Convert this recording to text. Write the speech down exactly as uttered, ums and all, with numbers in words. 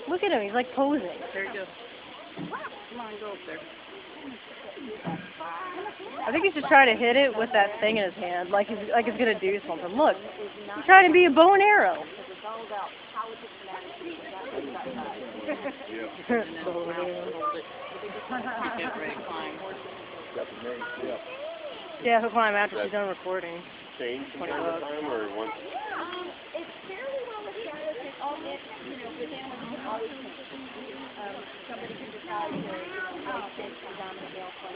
Look at him. He's like posing. There you go. Come on, go up there. I think he's just trying to hit it with that thing in his hand, like he's like it's gonna do something. Look, he's trying to be a bow and arrow. Yeah, he'll climb after she's done recording. Change from time to time, or once? Um, it's fairly well established that all the, you know, with animals can always change. Um, somebody can decide to, um, take the dominant male